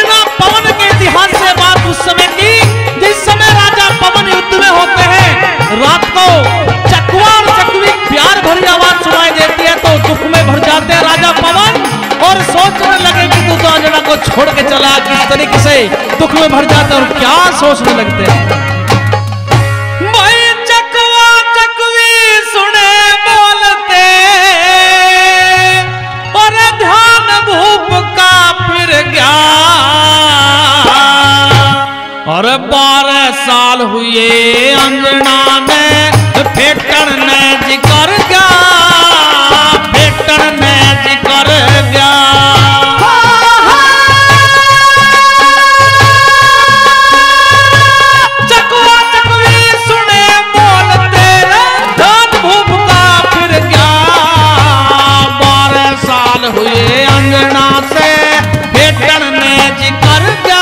अंजना पवन के इतिहास से बात उस समय की जिस समय राजा पवन युद्ध में होते हैं। रात को चकवा और चकवी प्यार भरी आवाज सुनाई देती है तो दुख में भर जाते हैं राजा पवन और सोचने लगे कि तू तो अंजना को छोड़ के चला। किस तरीके से दुख में भर जाते हैं और क्या सोचने लगते हैं। और 12 साल हुए अंजना ने फेटन ने जिकर गया, फेटन ने जिकर गया। चकवा चकवी सुने बोलते धान भूप का फिर गया। 12 साल हुए अंजना से फेटन ने जिकर गया,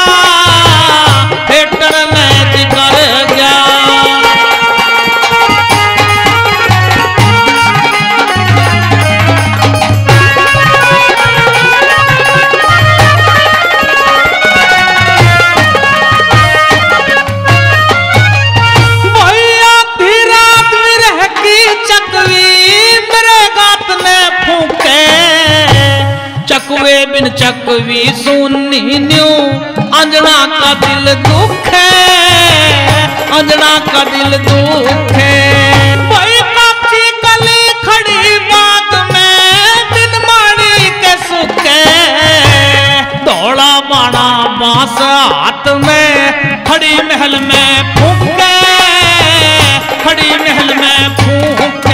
बिन चकवी सुनी न्यू अंजना का दिल दुख है, अंजना का दिल दुख है। भाई काची कली खड़ी बात में दिन मारी के सुख है। दौड़ा बाड़ा बांस हाथ में खड़ी महल में फूके, खड़ी महल में फूके।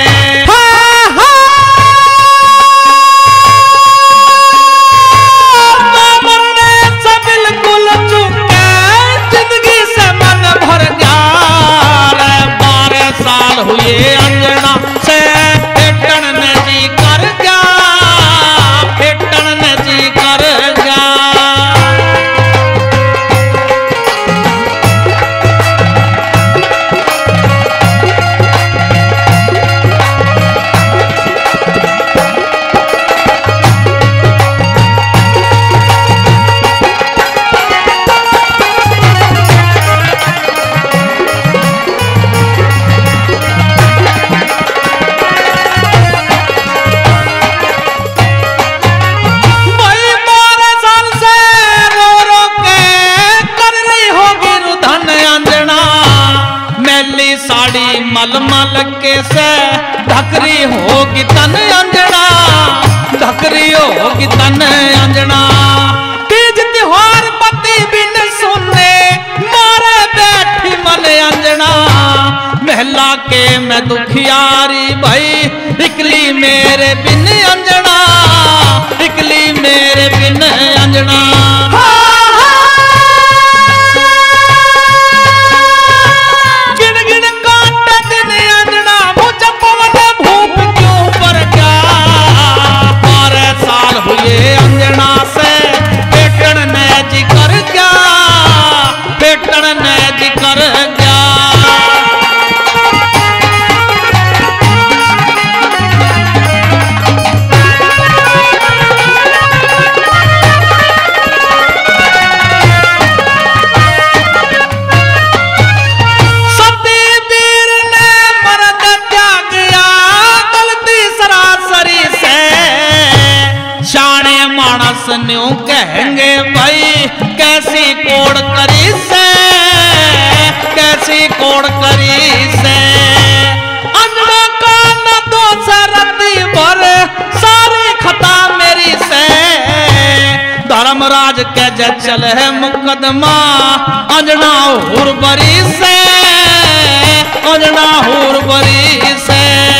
हुए अंजना से फेटन ने जी कर गया, फेटन ने जी कर गया। मलमल के से ढकरी होगी तन अंजना, ढकरी होगी तन अंजना। तीज त्योहार पति बिन सुने मारे बैठी मन अंजना। महला के मैं दुखियारी भाई निकली मेरे बिन अंजना, निकली मेरे बिन अंजना। अंजना से फेटन ने जी कर गया, फेटन ने जी कर गया। सती वीर ने मर्द त्यागया गलती सरासरी से। शाने मानस न्यू कहेंगे भाई कैसी कोड़ करी से, कैसी कोड़ करी से। अंजना का न दोष रति भर सारी खता मेरी से। धर्मराज के जज चल है मुकदमा अंजना हुर बरी से, अंजना हुर बरी से।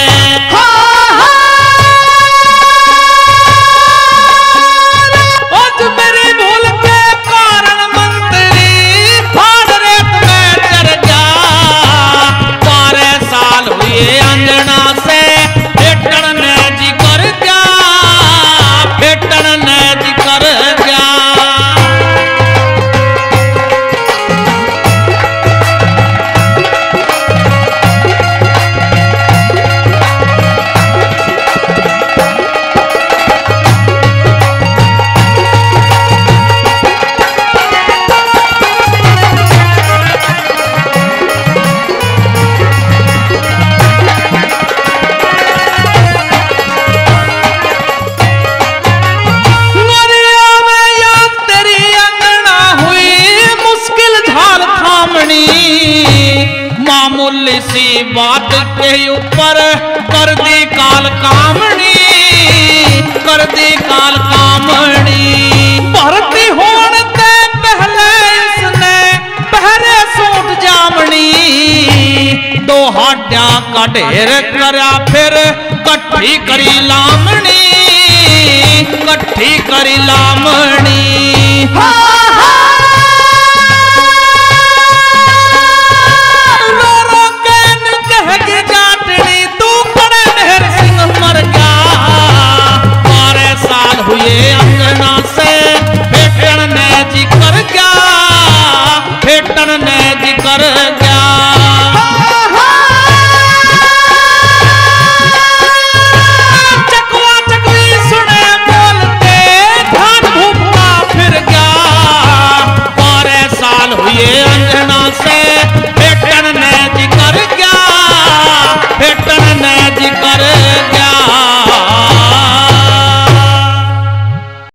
अंजना से फेटन ने जी कर गया, फेटन ने जी कर गया। सी बात के ऊपर कर दी काल कामणी, कर दी काल कामणी। भर्ती होने ते पहले इसने पहरे सूट जामनी, दो हाड्या का ढेर करया फिर कट्ठी करी लामणी, कट्ठी करी लामणी। रो रो कैन कहगी जाटनी तू बड़े ढेर सिंह मर गया, 12 साल हुए अंगना से फेटन ने जी कर गया, फेटन ने जी कर गया। चकवा चकवी सुने बोलते धान भूपा फिर गया, 12 साल हुए